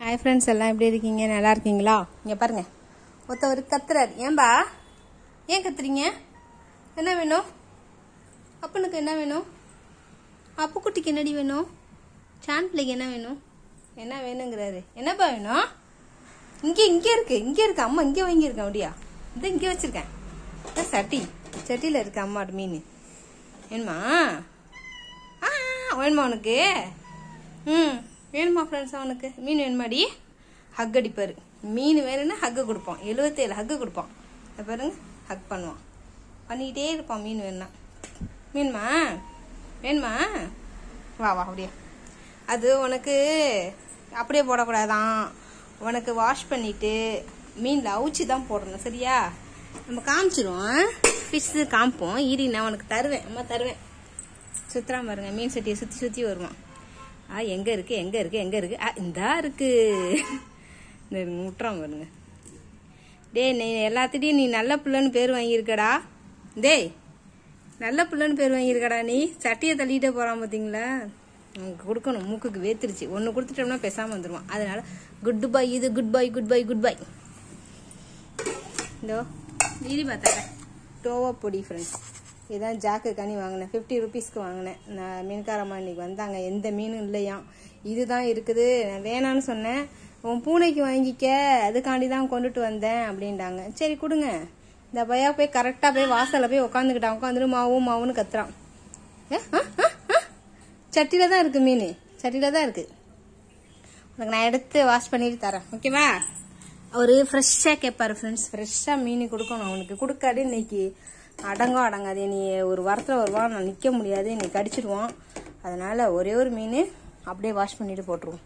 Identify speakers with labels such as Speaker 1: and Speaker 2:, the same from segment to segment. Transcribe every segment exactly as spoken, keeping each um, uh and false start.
Speaker 1: Hi friends, எல்லாம் எப்படி இருக்கீங்க? நல்லா இருக்கீங்களா? இங்கே பாருங்க, ஒருத்தவர் கத்துறாரு. ஏன்பா ஏன் கத்துறீங்க? என்ன வேணும்? அப்பனுக்கு என்ன வேணும்? அப்புக்குட்டிக்கு என்னடி வேணும்? சான் பிள்ளைக்கு என்ன வேணும்? என்ன வேணுங்கிறாரு. என்னப்பா வேணும்? இங்கே இங்கே இருக்கு, இங்கே இருக்கு. அம்மா இங்கே வாங்கியிருக்கேன். அப்படியா? இது இங்கே வச்சிருக்கேன். சட்டி சட்டியில் இருக்கு அம்மாட்ட மீன். வேணுமா? ஆ வேணுமா உனக்கு? ம் வேணுமா ஃப்ரெண்ட்ஸ்? அவனுக்கு மீன் வேணுமாடி? ஹக் அடிப்பாரு. மீன் வேணும்னா ஹக்கு கொடுப்போம். எழுபத்தேழு ஹக்கு கொடுப்போம். பாருங்க, ஹக் பண்ணுவான். பண்ணிக்கிட்டே இருப்பான். மீன் வேணும்னா. மீன்மா வேணுமா? வா வா அப்படியே. அது உனக்கு அப்படியே போடக்கூடாதான். உனக்கு வாஷ் பண்ணிட்டு மீனில் அவிச்சு தான் போடணும். சரியா? நம்ம காமிச்சிருவோம். ஃபிஷ்ஷு காமிப்போம். ஈரி நான் உனக்கு தருவேன். அம்மா தருவேன். சுற்றுறான் பாருங்க. மீன் சட்டியை சுற்றி சுற்றி வருவான். ஆ எங்கே இருக்குது எங்கே இருக்குது எங்கே இருக்குது? ஆ இந்தா இருக்குது. இந்த முட்டுறான் பாருங்க. டேய், நீ எல்லாத்துட்டையும் நீ நல்ல பிள்ளைன்னு பேர் வாங்கியிருக்கடா. டேய், நல்ல பிள்ளைன்னு பேர் வாங்கியிருக்கடா. நீ சட்டியை தள்ளிகிட்டே போகிறான் பார்த்தீங்களா? உனக்கு கொடுக்கணும். மூக்குக்கு வேத்துருச்சு. ஒன்று கொடுத்துட்டோம்னா பேசாமல் வந்துடுவான். அதனால குட் பாய். இது good boy good boy good boy. இதோ ஈரி பார்த்தாங்க. டோவா பொடி ஃப்ரெண்ட்ஸ். இதுதான் ஜாக்கு கனி வாங்கினேன். ஃபிஃப்டி ருபீஸ்க்கு வாங்கினேன். நான் மீன்காரம்மா இன்னைக்கு வந்தாங்க. எந்த மீனும் இல்லையாம். இதுதான் இருக்குது. நான் வேணான்னு சொன்னேன். உன் பூனைக்கு வாங்கிக்க, அதுக்காண்டி தான் கொண்டுட்டு வந்தேன் அப்படின்ட்டாங்க. சரி கொடுங்க. இந்த பையா போய் கரெக்டாக போய் வாசலில் போய் உட்காந்துக்கிட்டான். உட்காந்துட்டு மாவும் மாவுன்னு கத்துறான். சட்டியில் தான் இருக்குது மீன். சட்டியில் தான் இருக்குது. உனக்கு நான் எடுத்து வாஷ் பண்ணிட்டு தரேன். ஓகேவா? அவர் ஃப்ரெஷ்ஷாக கேட்பாரு ஃப்ரெண்ட்ஸ். ஃப்ரெஷ்ஷாக மீன் கொடுக்கணும் அவனுக்கு. கொடுக்காது இன்னைக்கு அடங்கும் அடங்காது. நீ ஒரு வாரத்தில் வருவான். நான் நிற்க முடியாது. நீ கடிச்சிடுவான். அதனால் ஒரே ஒரு மீன் அப்படியே வாஷ் பண்ணிட்டு போட்டுருவோம்.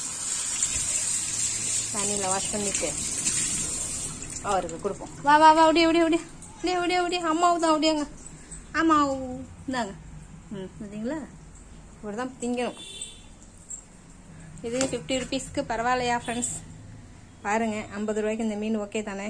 Speaker 1: தண்ணியில் வாஷ் பண்ணிட்டு அவருக்கு கொடுப்போம். வா வா வா அப்படியே அப்படியே அப்படியே அப்படியே அப்படியே அப்படியே அம்மாவு தான் அப்படியேங்க. ஆமாவு இந்தாங்க. ம் பார்த்தீங்களா? இப்படி தான் திங்கணும். இது ஃபிஃப்டி ருபீஸ்க்கு பரவாயில்லையா ஃப்ரெண்ட்ஸ்? பாருங்கள், ஐம்பது ரூபாய்க்கு இந்த மீன் ஓகே தானே?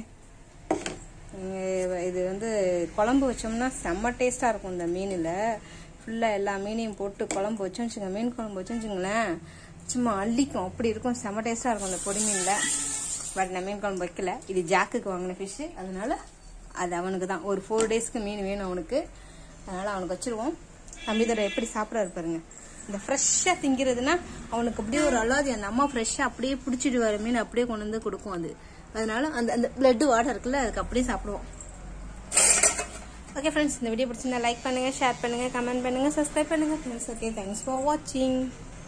Speaker 1: இது வந்து குழம்பு வச்சோம்னா செம்ம டேஸ்ட்டாக இருக்கும். இந்த மீனில் ஃபுல்லாக எல்லா மீனையும் போட்டு குழம்பு வச்சோம் வச்சுங்க. மீன் குழம்பு வச்சோம் வச்சுங்களேன், சும்மா அள்ளிக்கும். அப்படி இருக்கும். செம்ம டேஸ்ட்டாக இருக்கும் இந்த பொடி மீனில். பட் நான் மீன் குழம்பு வைக்கல. இது ஜாக்குக்கு வாங்கின ஃபிஷ்ஷு. அதனால அது அவனுக்கு தான். ஒரு ஃபோர் டேஸ்க்கு மீன் வேணும் அவனுக்கு. அதனால் அவனுக்கு வச்சுருவோம். தம்பிதரை எப்படி சாப்பிட்றாரு பாருங்க. இந்த ஃப்ரெஷ்ஷாக திங்கிறதுனா அவனுக்கு அப்படியே ஒரு அல்லாது. அந்த அம்மா ஃப்ரெஷ்ஷாக அப்படியே பிடிச்சிட்டு வர மீன் அப்படியே கொண்டு வந்து கொடுக்கும் அது. அதனால அந்த அந்த பிளட் வாட்டர் இருக்குல்ல, அதுக்கு அப்படியே சாப்பிடுவோம். ஓகே ஃப்ரெண்ட்ஸ், இந்த வீடியோ பிடிச்சிருந்தா லைக் பண்ணுங்கள், ஷேர் பண்ணுங்கள், கமெண்ட் பண்ணுங்கள், சப்ஸ்கிரைப் பண்ணுங்கள் ஃப்ரெண்ட்ஸ். ஓகே, தேங்க்ஸ் ஃபார் வாட்சிங்.